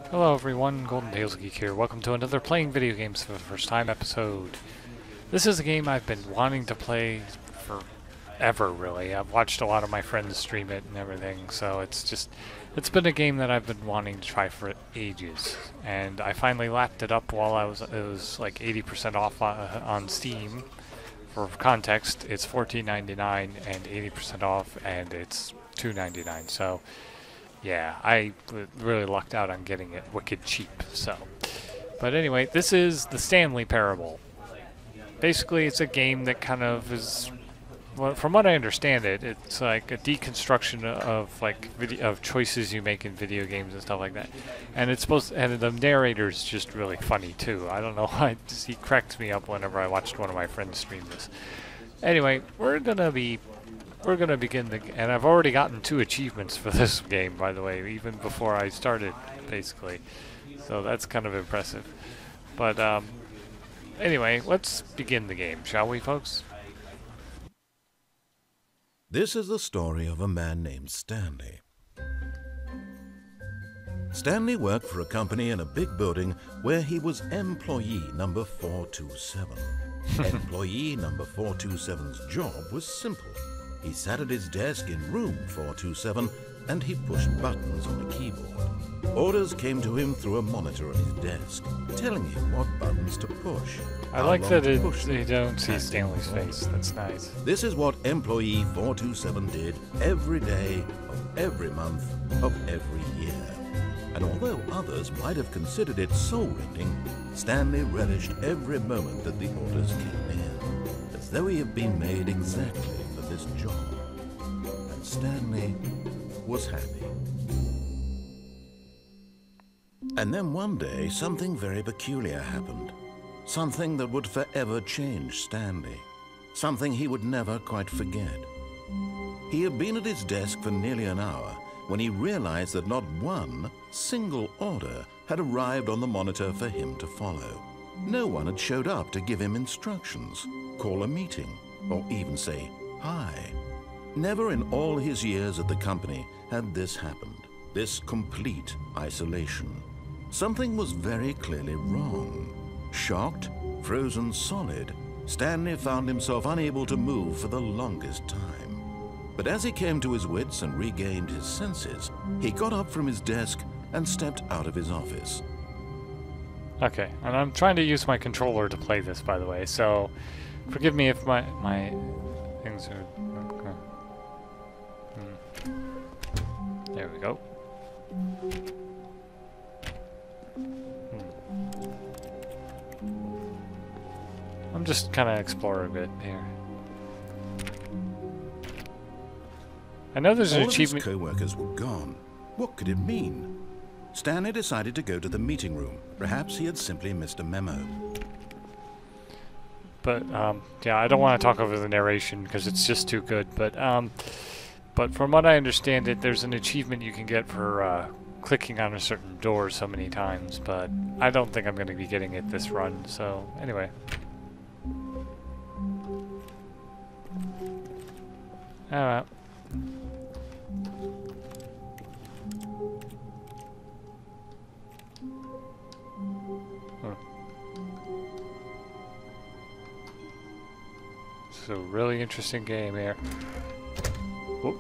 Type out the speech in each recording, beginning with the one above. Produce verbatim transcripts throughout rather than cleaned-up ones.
Hello everyone, Golden Tales Geek here. Welcome to another Playing Video Games for the First Time episode. This is a game I've been wanting to play forever, really. I've watched a lot of my friends stream it and everything, so it's just, it's been a game that I've been wanting to try for ages. And I finally lapped it up while I was, it was like eighty percent off on, on Steam. For context, it's fourteen ninety-nine and eighty percent off, and it's two ninety-nine, so yeah, I really lucked out on getting it wicked cheap, so. But anyway, this is the Stanley Parable. Basically, it's a game that kind of is, well, from what I understand it, it's like a deconstruction of like video, of choices you make in video games and stuff like that. And it's supposed to, and the narrator's just really funny too. I don't know why, he cracks me up whenever I watched one of my friends stream this. Anyway, we're gonna be We're going to begin the... And I've already gotten two achievements for this game, by the way, even before I started, basically. So that's kind of impressive. But, um... anyway, let's begin the game, shall we, folks? This is the story of a man named Stanley. Stanley worked for a company in a big building where he was employee number four two seven. Employee number four two seven's job was simple. He sat at his desk in room four two seven and he pushed buttons on a keyboard. Orders came to him through a monitor on his desk, telling him what buttons to push. I like that it, they don't see Stanley's face. That's nice. This is what employee four two seven did every day of every month of every year. And although others might have considered it soul-rending, Stanley relished every moment that the orders came in, as though he had been made exactly for this job. And Stanley was happy. And then one day, something very peculiar happened. Something that would forever change Stanley. Something he would never quite forget. He had been at his desk for nearly an hour when he realized that not one single order had arrived on the monitor for him to follow. No one had showed up to give him instructions, call a meeting, or even say hi. Never in all his years at the company had this happened, this complete isolation. Something was very clearly wrong. Shocked, frozen solid, Stanley found himself unable to move for the longest time. But as he came to his wits and regained his senses, he got up from his desk and stepped out of his office. Okay, and I'm trying to use my controller to play this, by the way, so forgive me if my my things are... Okay. Hmm. There we go. Hmm. I'm just kind of exploring a bit here. I know there's an All achievement... All of his co-workers were gone. What could it mean? Stanley decided to go to the meeting room. Perhaps he had simply missed a memo. But, um, yeah, I don't want to talk over the narration because it's just too good. But, um, but from what I understand it, there's an achievement you can get for, uh, clicking on a certain door so many times. But I don't think I'm going to be getting it this run, so, anyway. Alright. It's a really interesting game here. Whoop.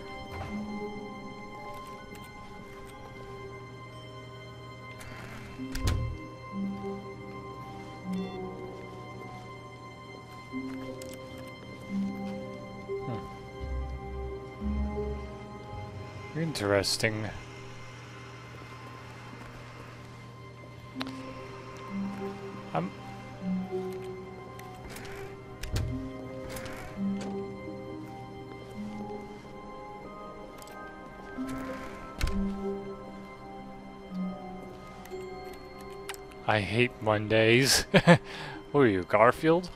Hmm. Interesting. I'm I hate Mondays. Who are you, Garfield?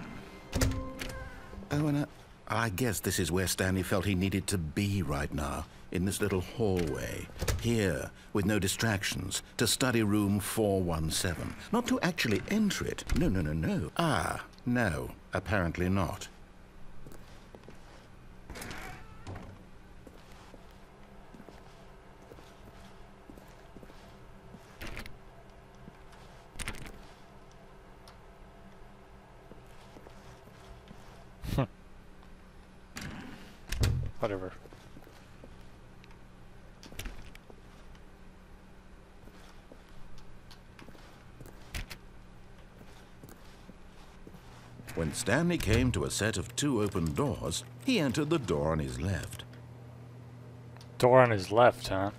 Oh, and I, I guess this is where Stanley felt he needed to be right now, in this little hallway. Here, with no distractions, to study room four one seven. Not to actually enter it. No, no, no, no. Ah, no, apparently not. whatever. When Stanley came to a set of two open doors, he entered the door on his left. Door on his left, huh?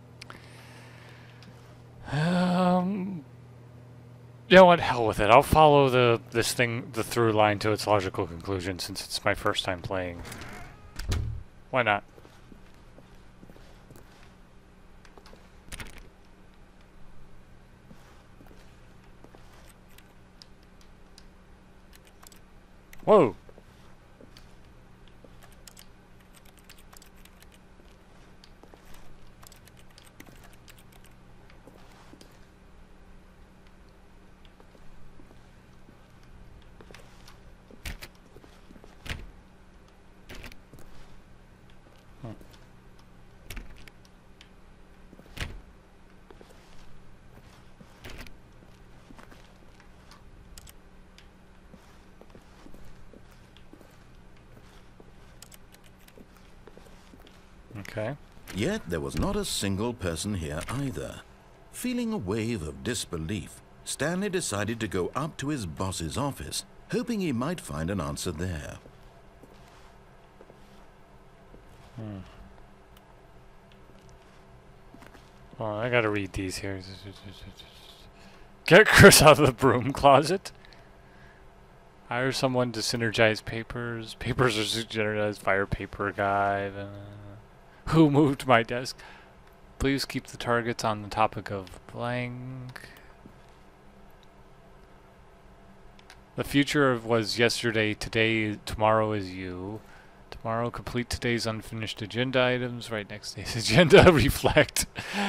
Um... You know what? Hell with it. I'll follow the this thing, the through line to its logical conclusion since it's my first time playing. Why not? Whoa! Okay. Yet there was not a single person here either. Feeling a wave of disbelief, Stanley decided to go up to his boss's office, hoping he might find an answer there. Hmm. Oh, I gotta read these here. Get Chris out of the broom closet. Hire someone to synergize papers. Papers are synergized. Fire paper guy. Uh, who moved my desk? Please keep the targets on the topic of blank. The future of was yesterday. Today, tomorrow is you. Tomorrow, complete today's unfinished agenda items. Right next day's agenda. Reflect.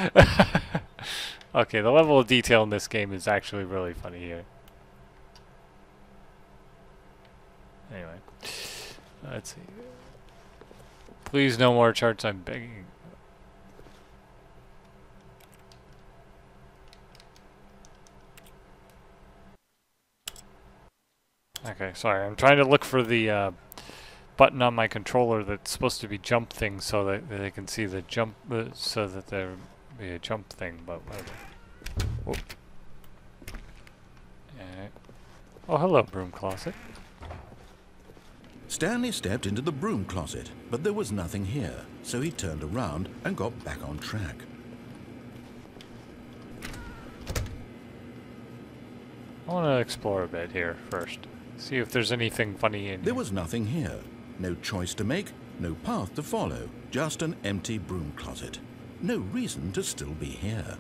Okay, the level of detail in this game is actually really funny here. Anyway, let's see. Please, no more charts. I'm begging. Okay, sorry. I'm trying to look for the uh, button on my controller that's supposed to be jump thing, so that, that they can see the jump, uh, so that there be a jump thing. But whatever. Whoop. Alright. Oh, hello, broom closet. Stanley stepped into the broom closet, but there was nothing here, so he turned around and got back on track. I want to explore a bit here first. See if there's anything funny in There here. was nothing here. No choice to make, no path to follow, just an empty broom closet. No reason to still be here.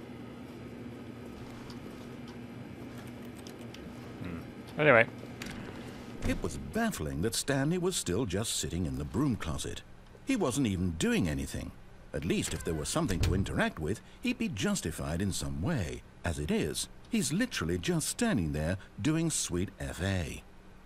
Hmm. Anyway. It was baffling that Stanley was still just sitting in the broom closet. He wasn't even doing anything. At least if there was something to interact with, he'd be justified in some way. As it is, he's literally just standing there doing sweet F A.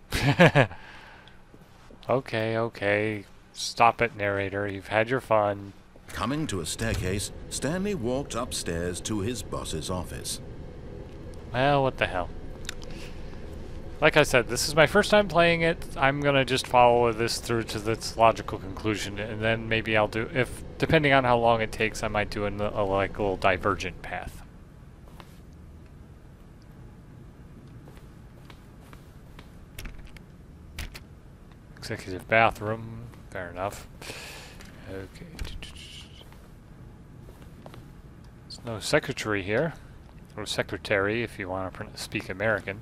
Okay, okay. Stop it, narrator. You've had your fun. Coming to a staircase, Stanley walked upstairs to his boss's office. Well, what the hell. Like I said, this is my first time playing it. I'm gonna just follow this through to its logical conclusion, and then maybe I'll do, if depending on how long it takes, I might do a, a like little divergent path. Executive bathroom, fair enough. Okay. There's no secretary here, or secretary if you want to speak American.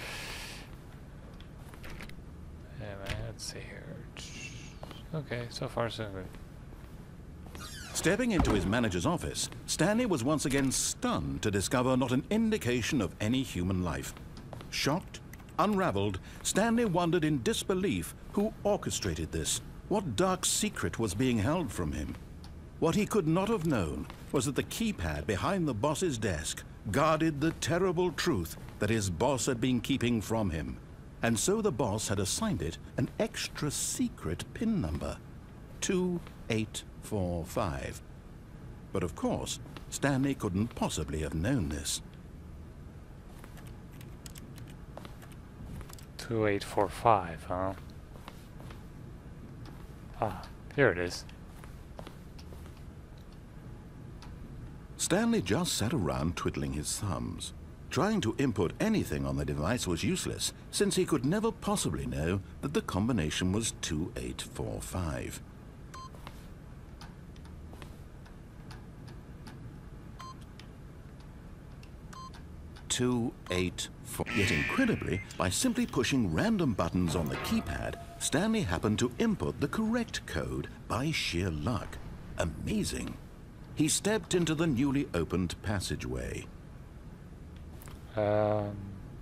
Let's see here. Okay, so far so good. Stepping into his manager's office, Stanley was once again stunned to discover not an indication of any human life. Shocked, unraveled, Stanley wondered in disbelief who orchestrated this, what dark secret was being held from him. What he could not have known was that the keypad behind the boss's desk guarded the terrible truth that his boss had been keeping from him. And so the boss had assigned it an extra secret PIN number, two eight four five. But of course, Stanley couldn't possibly have known this. two eight four five, huh? Ah. Here it is. Stanley just sat around twiddling his thumbs. Trying to input anything on the device was useless, since he could never possibly know that the combination was two eight four five. two eight four. Yet incredibly, by simply pushing random buttons on the keypad, Stanley happened to input the correct code by sheer luck. Amazing. He stepped into the newly opened passageway. Um.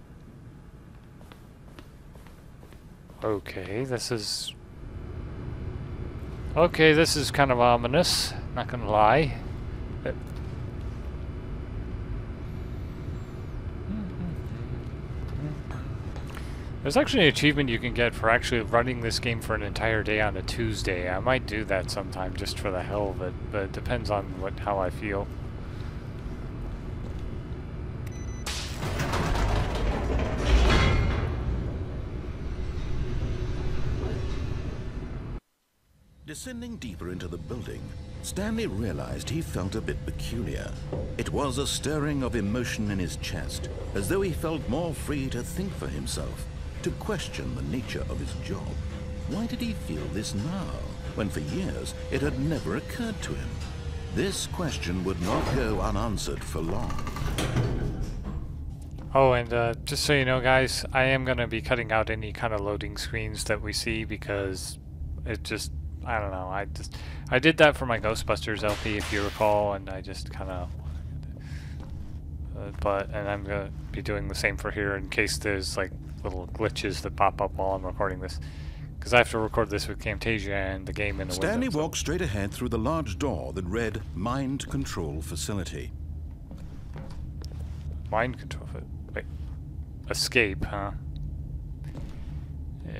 Okay, this is... Okay, this is kind of ominous, not gonna lie. It... There's actually an achievement you can get for actually running this game for an entire day on a Tuesday. I might do that sometime just for the hell of it, but it depends on what how I feel. Descending deeper into the building, Stanley realized he felt a bit peculiar. It was a stirring of emotion in his chest, as though he felt more free to think for himself, to question the nature of his job. Why did he feel this now, when for years it had never occurred to him? This question would not go unanswered for long. Oh, and uh, just so you know, guys, I am going to be cutting out any kind of loading screens that we see because it just... I don't know, I just, I did that for my Ghostbusters L P, if you recall, and I just kind of, uh, but, and I'm going to be doing the same for here in case there's, like, little glitches that pop up while I'm recording this, because I have to record this with Camtasia and the game in the window. Stanley walked straight ahead through the large door that read, Mind Control Facility. Mind Control, wait, escape, huh? Uh,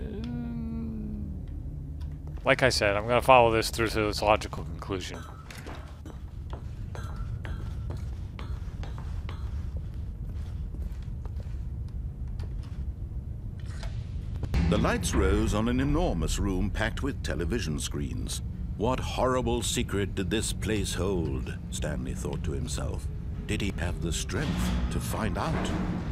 Like I said, I'm going to follow this through to its logical conclusion. The lights rose on an enormous room packed with television screens. What horrible secret did this place hold? Stanley thought to himself. Did he have the strength to find out?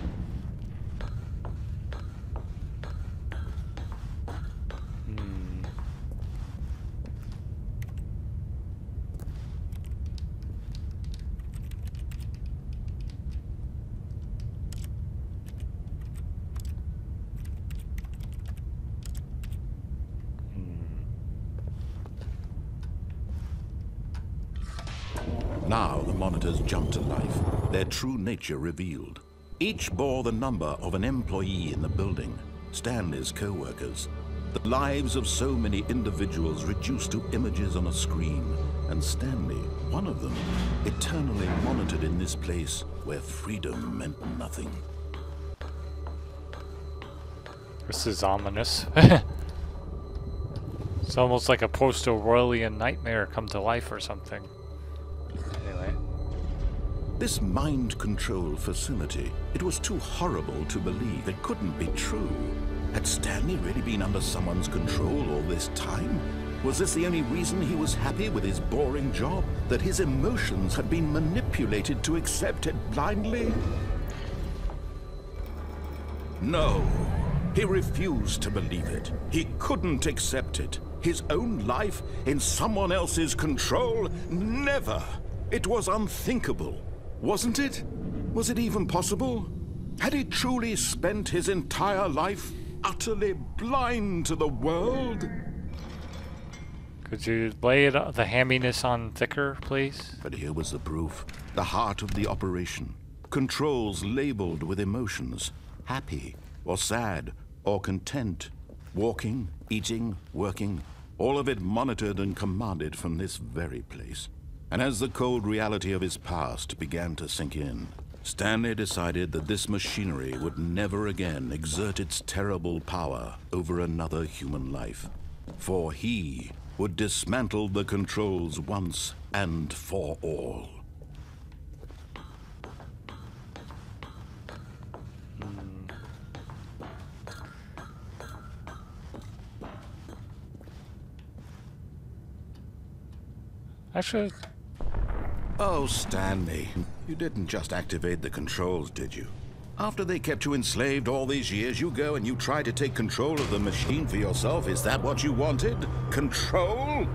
Now the monitors jumped to life, their true nature revealed. Each bore the number of an employee in the building, Stanley's co-workers. The lives of so many individuals reduced to images on a screen, and Stanley, one of them, eternally monitored in this place where freedom meant nothing. This is ominous. It's almost like a post-Orwellian nightmare come to life or something. Anyway. This mind control facility, it was too horrible to believe. It couldn't be true. Had Stanley really been under someone's control all this time? Was this the only reason he was happy with his boring job? That his emotions had been manipulated to accept it blindly? No. He refused to believe it. He couldn't accept it. His own life in someone else's control? Never! It was unthinkable. Wasn't it? Was it even possible? Had he truly spent his entire life utterly blind to the world? Could you lay it, the hamminess on thicker, please? But here was the proof. The heart of the operation. Controls labeled with emotions. Happy, or sad, or content. Walking, eating, working. All of it monitored and commanded from this very place. And as the cold reality of his past began to sink in, Stanley decided that this machinery would never again exert its terrible power over another human life. For he would dismantle the controls once and for all. Actually, Oh, Stanley, you didn't just activate the controls, did you? After they kept you enslaved all these years, you go and you try to take control of the machine for yourself. Is that what you wanted? Control?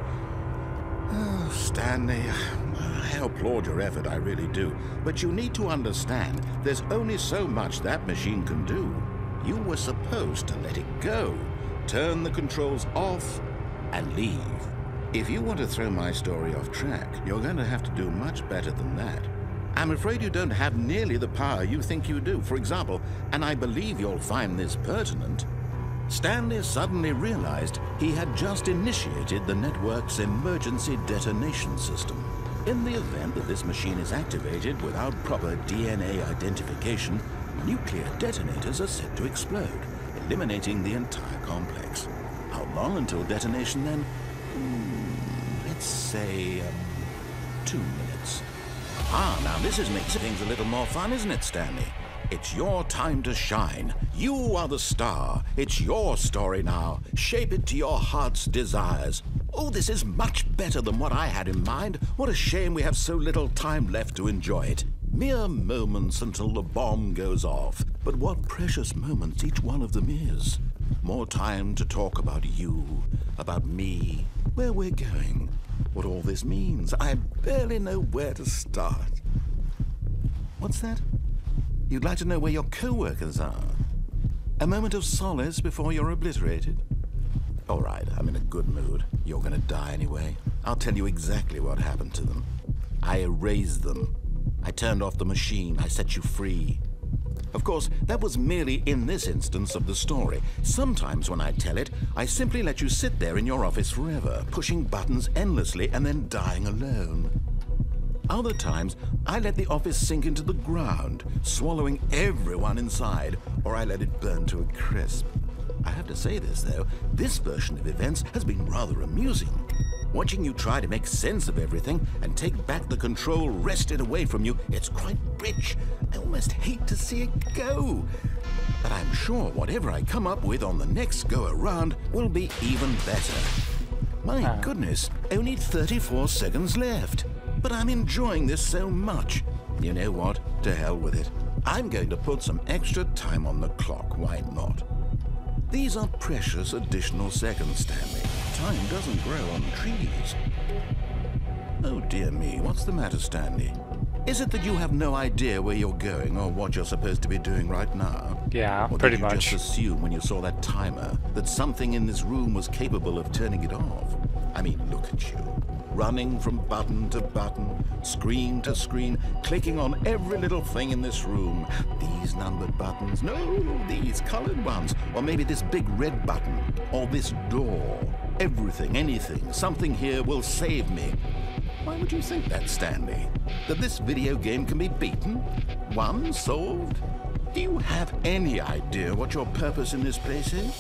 Oh, Stanley, I applaud your effort, I really do. But you need to understand, there's only so much that machine can do. You were supposed to let it go, turn the controls off, and leave. If you want to throw my story off track, you're going to have to do much better than that. I'm afraid you don't have nearly the power you think you do. For example, and I believe you'll find this pertinent, Stanley suddenly realized he had just initiated the network's emergency detonation system. In the event that this machine is activated without proper D N A identification, nuclear detonators are set to explode, eliminating the entire complex. How long until detonation then? Hmm, let's say um, two minutes. Ah, now this is making things a little more fun, isn't it, Stanley? It's your time to shine. You are the star. It's your story now. Shape it to your heart's desires. Oh, this is much better than what I had in mind. What a shame we have so little time left to enjoy it. Mere moments until the bomb goes off. But what precious moments each one of them is. More time to talk about you, about me, where we're going, what all this means. I barely know where to start. What's that? You'd like to know where your co-workers are? A moment of solace before you're obliterated? All right, I'm in a good mood. You're gonna die anyway. I'll tell you exactly what happened to them. I erased them. I turned off the machine. I set you free. Of course, that was merely in this instance of the story. Sometimes when I tell it, I simply let you sit there in your office forever, pushing buttons endlessly and then dying alone. Other times, I let the office sink into the ground, swallowing everyone inside, or I let it burn to a crisp. I have to say this, though, this version of events has been rather amusing. Watching you try to make sense of everything and take back the control wrested away from you, it's quite rich. I almost hate to see it go. But I'm sure whatever I come up with on the next go-around will be even better. My Ah. goodness, only thirty-four seconds left. But I'm enjoying this so much. You know what? To hell with it. I'm going to put some extra time on the clock. Why not? These are precious additional seconds, Stanley. Time doesn't grow on trees. Oh dear me, what's the matter, Stanley? Is it that you have no idea where you're going or what you're supposed to be doing right now? yeah, Or pretty did you much. just assume when you saw that timer that something in this room was capable of turning it off? I mean, look at you. Running from button to button, screen to screen, clicking on every little thing in this room. These numbered buttons, no, these colored ones. Or maybe this big red button, or this door. Everything, anything, something here will save me. Why would you think that, Stanley? That this video game can be beaten? Won? Solved? Do you have any idea what your purpose in this place is?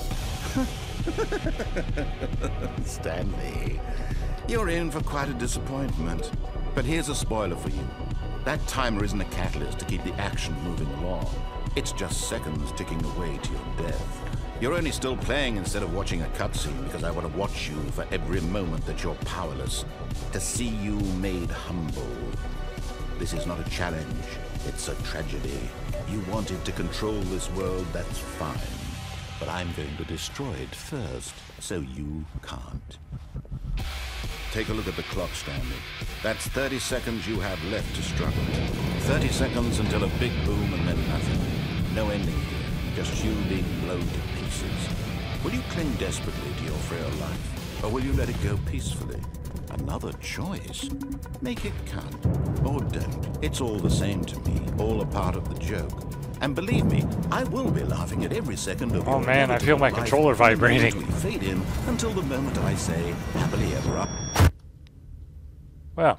Stanley, you're in for quite a disappointment. But here's a spoiler for you. That timer isn't a catalyst to keep the action moving along. It's just seconds ticking away to your death. You're only still playing instead of watching a cutscene because I want to watch you for every moment that you're powerless. To see you made humble. This is not a challenge. It's a tragedy. You wanted to control this world, that's fine. But I'm going to destroy it first, so you can't. Take a look at the clock, Stanley. That's thirty seconds you have left to struggle. thirty seconds until a big boom and then nothing. No ending here, just you being blown to pieces. Will you cling desperately to your frail life, or will you let it go peacefully? Another choice. Make it count, or don't. It's all the same to me, all a part of the joke. And believe me, I will be laughing at every second of Oh your man, I feel my life controller from the moment vibrating. we fade in until the moment I say, happily ever after. Well.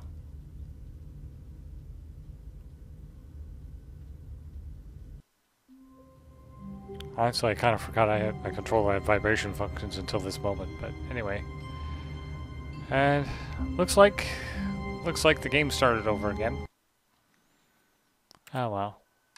Honestly, I kind of forgot I had my controller had vibration functions until this moment, but anyway. And looks like looks like the game started over again. Oh well.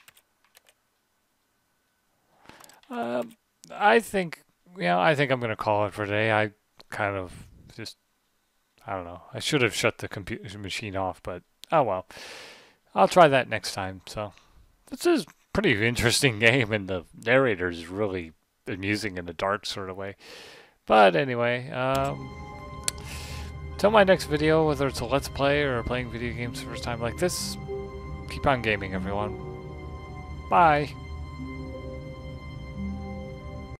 Um, I think, you know, I think I'm gonna call it for today. I kind of just I don't know. I should have shut the computer machine off, but oh well. I'll try that next time. So this is a pretty interesting game, and the narrator is really amusing in a dark sort of way. But anyway, um, till my next video, whether it's a Let's Play or playing video games the first time like this, keep on gaming, everyone. Bye.